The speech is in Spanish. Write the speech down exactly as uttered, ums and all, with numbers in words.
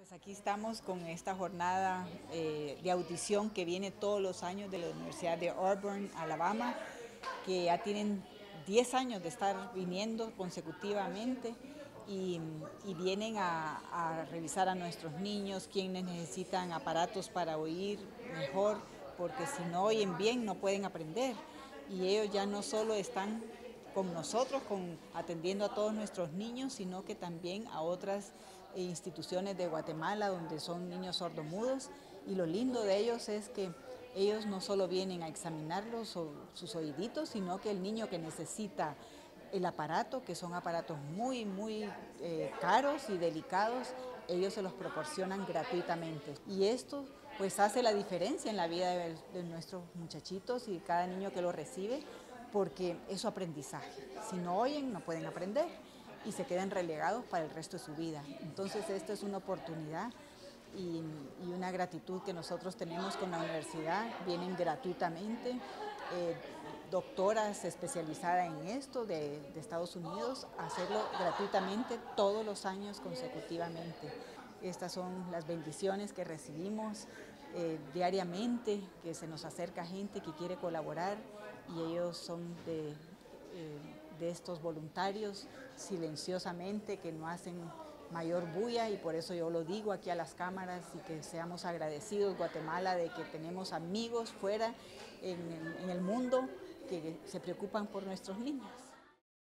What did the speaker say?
Pues aquí estamos con esta jornada eh, de audición que viene todos los años de la Universidad de Auburn, Alabama, que ya tienen diez años de estar viniendo consecutivamente y, y vienen a, a revisar a nuestros niños, quienes necesitan aparatos para oír mejor, porque si no oyen bien no pueden aprender. Y ellos ya no solo están con nosotros, con, atendiendo a todos nuestros niños, sino que también a otras instituciones de Guatemala donde son niños sordomudos, y lo lindo de ellos es que ellos no solo vienen a examinarlos o sus oíditos, sino que el niño que necesita el aparato, que son aparatos muy, muy eh, caros y delicados, ellos se los proporcionan gratuitamente. Y esto pues hace la diferencia en la vida de, de nuestros muchachitos y cada niño que lo recibe, porque es su aprendizaje. Si no oyen, no pueden aprender y se quedan relegados para el resto de su vida. Entonces, esto es una oportunidad y, y una gratitud que nosotros tenemos con la universidad. Vienen gratuitamente eh, doctoras especializadas en esto de, de Estados Unidos a hacerlo gratuitamente todos los años consecutivamente. Estas son las bendiciones que recibimos eh, diariamente, que se nos acerca gente que quiere colaborar y ellos son de, eh, de estos voluntarios silenciosamente que no hacen mayor bulla, y por eso yo lo digo aquí a las cámaras y que seamos agradecidos, Guatemala, de que tenemos amigos fuera en, en el mundo que se preocupan por nuestros niños.